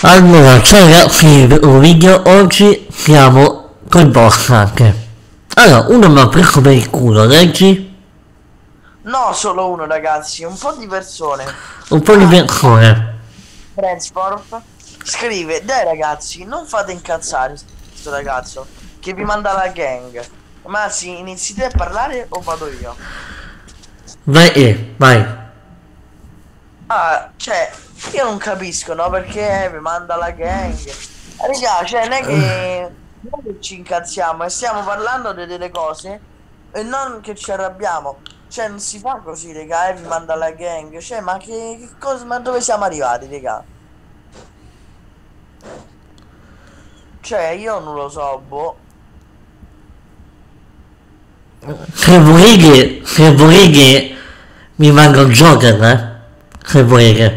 Allora, ciao ragazzi, per un video oggi siamo col boss anche. Allora, uno mi ha preso per il culo, leggi? No, solo uno, ragazzi, un po' di persone. Un po' di persone. Transport scrive: dai ragazzi, non fate incazzare questo ragazzo che vi manda la gang. Ma sì, inizi te a parlare o vado io? Vai, vai. Ah, cioè, io non capisco, no? Perché vi manda la gang. Raga, cioè, non è che ci incazziamo e stiamo parlando delle cose e non che ci arrabbiamo. Cioè, non si fa così, raga, vi manda la gang. Cioè, ma che cosa, ma dove siamo arrivati, raga? Cioè, io non lo so, boh. Se volete, mi mando il Joker, se volete.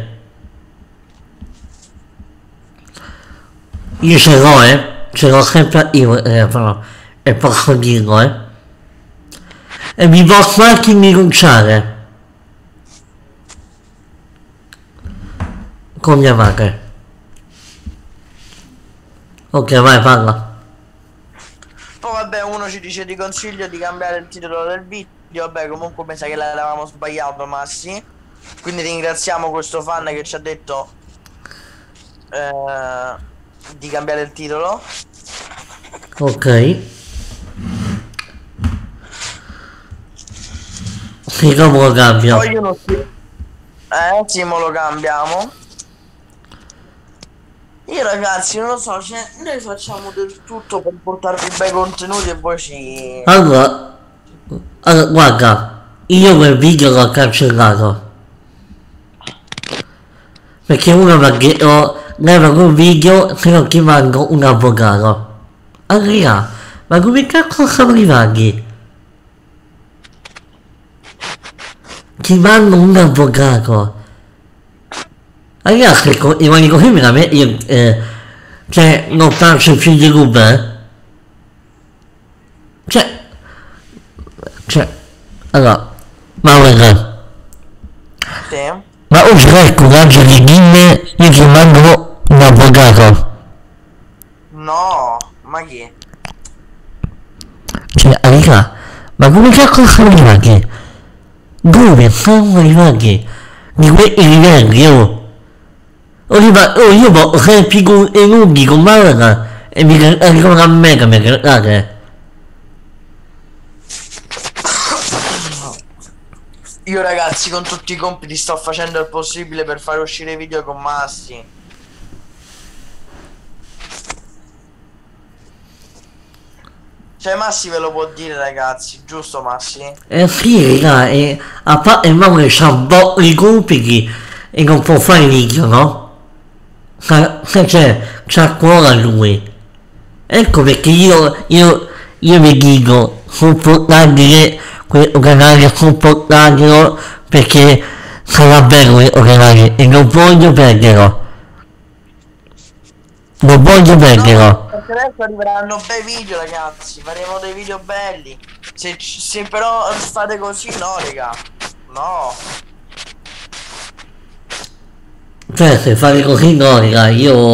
Io ce l'ho sempre io il telefono, e posso dirlo, E mi posso anche rinunciare. Con mia madre. Ok, vai, parla. Poi vabbè, uno ci dice di consiglio di cambiare il titolo del video. Vabbè, comunque pensa che l'avevamo sbagliato, ma sì. Quindi ringraziamo questo fan che ci ha detto di cambiare il titolo. Ok. Sì, come lo cambio? Poi uno sì, mo lo cambiamo. Io ragazzi non lo so, cioè, noi facciamo del tutto per portarvi bei contenuti e voi ci... Allora, guarda, io quel video l'ho cancellato. Perché uno mi ha detto, leva quel video se non ti mando un avvocato. Allora, ma come cazzo sono arrivati? Ti mando un avvocato. Ragazzi, rimani così veramente, io, cioè, non faccio più di Uber, cioè, allora, ma guarda, Sì. ma oggi hai il coraggio di dirmi, io ti mando un avvocato. No, ma chi? Cioè, raga, ma come cazzo sono arrivati? Dove sono arrivati? Di quei livelli, oh? Io posso essere più inutili con Malaga e mi arrivano a me che mi guardate. Io ragazzi con tutti i compiti sto facendo il possibile per fare uscire video con Massi. Cioè Massi ve lo può dire ragazzi, giusto Massi? Sì, raga, a parte Mauro c'ha i compiti e non può fare video, no? C'ha cuore lui. Ecco perché io vi dico, supportatelo, questo canale, supportatelo, perché sarà bello questo canale e non voglio perderlo. Non voglio perderlo. No, perché adesso arriveranno bei video ragazzi, faremo dei video belli. Se però fate così no raga, no. Cioè, se fate così no, raga,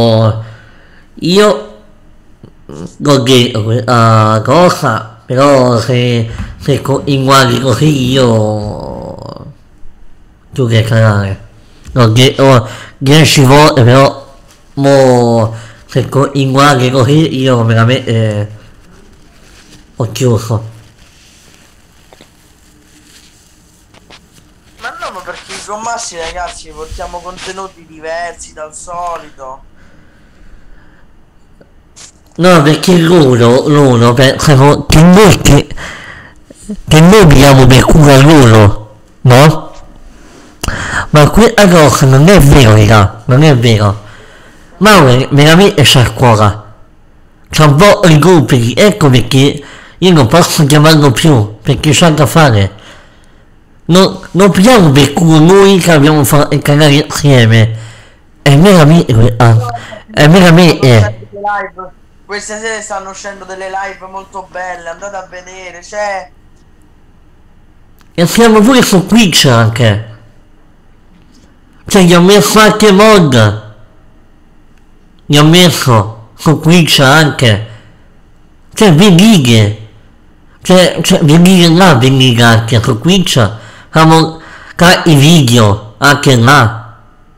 io l'ho detto questa cosa, però se continuate così io chiudo il canale. L'ho detto 10 volte, però mo se continuate così io veramente ho chiuso. Ma no, ma perché con Massi ragazzi portiamo contenuti diversi dal solito. No, perché loro pensano che noi abbiamo per culo a loro, no? Ma questa cosa non è vero, raga, non è vero. Ma veramente c'ha il cuore. C'ha un po' i compiti, ecco perché io non posso chiamarlo più, perché c'ha da fare. Non abbiamo per culo noi che abbiamo fatto il canale insieme. È veramente. Queste sere stanno uscendo delle live molto belle, andate a vedere, cioè... E siamo pure su Twitch anche. Cioè gli ho messo anche mod. gli ho messo su Twitch anche, cioè vendite, cioè vendite là, vendite anche su Twitch, facciamo i video anche là,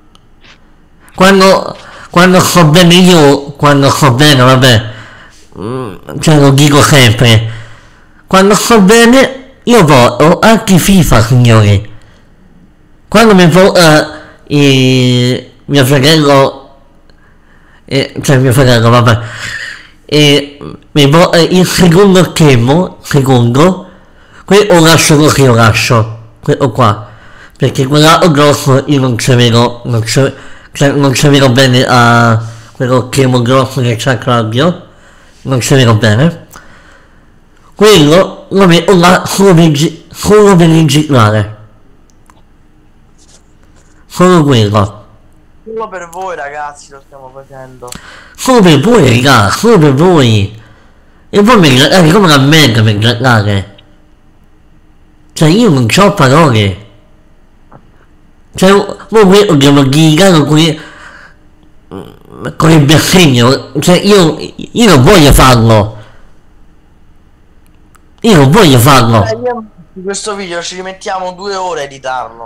quando sto bene io, quando sto bene, vabbè, cioè lo dico sempre, quando sto bene io voto anche FIFA, signori. Quando mi vota mio fratello, cioè mio fratello, vabbè, mi vota il secondo schermo, quello lascio così, lo lascio, quello qua, perché quell'altro grosso io non ci vedo, non ci vedo bene a quello schermo grosso che c'ha Claudio, non ci vedo bene. Quello lo metto là solo per registrare. Solo quello. Solo per voi ragazzi lo stiamo facendo. Solo per voi raga, solo per voi. E poi mi grattate come una merda per grattare. Cioè io non c'ho parole. Cioè voi quello che ho dedicato con il bassegno. Cioè io non voglio farlo. Io non voglio farlo. In questo video ci rimettiamo 2 ore a editarlo.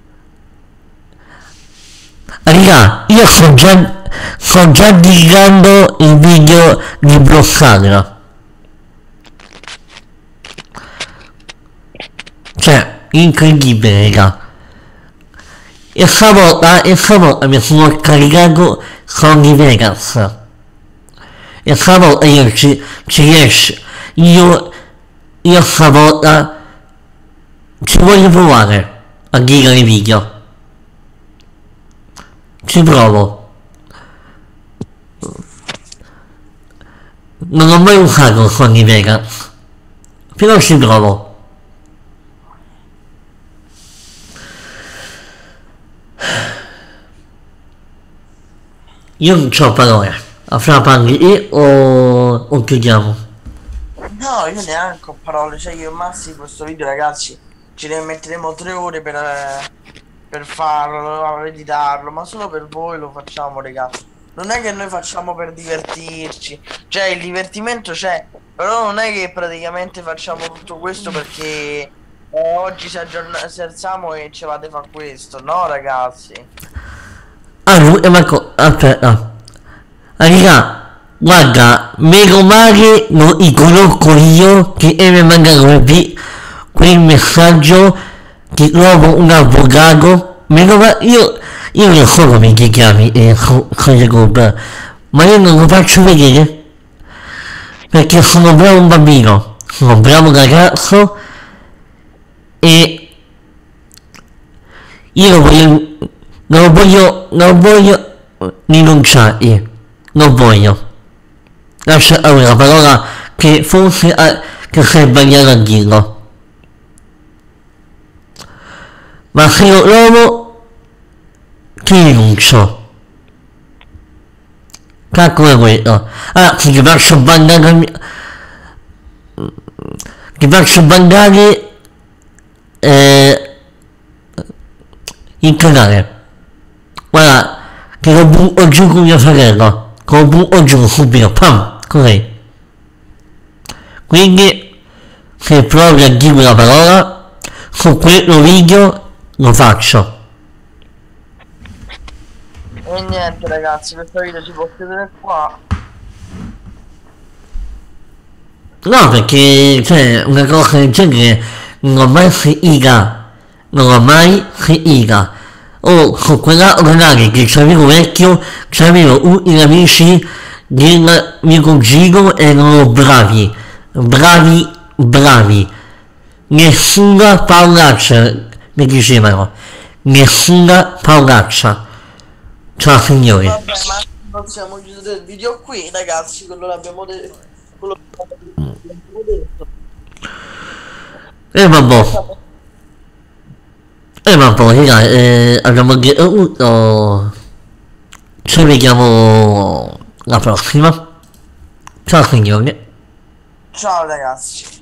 Raga, io sto già dedicando il video di Blossagro. Cioè, incredibile, raga. E stavolta mi sono caricato Sony Vegas. E stavolta io ci riesco. Io stavolta ci voglio provare a girare i video. Ci provo. Non ho mai usato Sony Vegas, però ci provo. Io non c'ho parole. Fra parli o chiudiamo? No, io neanche ho parole, cioè io e Massi questo video ragazzi ci ne metteremo 3 ore per farlo, editarlo, ma solo per voi lo facciamo ragazzi. Non è che noi facciamo per divertirci, cioè il divertimento c'è, però non è che praticamente facciamo tutto questo perché oggi si alziamo e ci vado a fare questo, no ragazzi. Marco, aspetta. Raga, guarda, meno male non li conosco io che mi mandato quel messaggio che trovo un avvocato. Meno male, io non so come ti chiami ma io non lo faccio vedere perché sono bravo un bambino, sono un bravo ragazzo e io non voglio rinunciare, non voglio. Lascia una parola che forse che sei sbagliato a dirlo. Ma se io trovo che rinuncio. Calcola quello. Anzi ti faccio bandare il canale. Guarda, che lo butto giù con mio fratello, che lo butto giù subito, pam, così. Quindi, se provi a dire una parola, su quello video lo faccio. E niente ragazzi, questo video si può chiudere qua. No, perché, cioè, una cosa del genere non ho mai sentita, o su quell'altro canale che c'avevo vecchio, c'avevo gli amici del mio cugino, erano bravi, nessuna paolaccia, mi dicevano, nessuna paolaccia. Ciao signori. Vabbè, ma possiamo chiudere il video qui ragazzi, quello l'abbiamo detto. Vabbè, raga, abbiamo detto tutto. Ci vediamo la prossima. Ciao signori. Ciao ragazzi.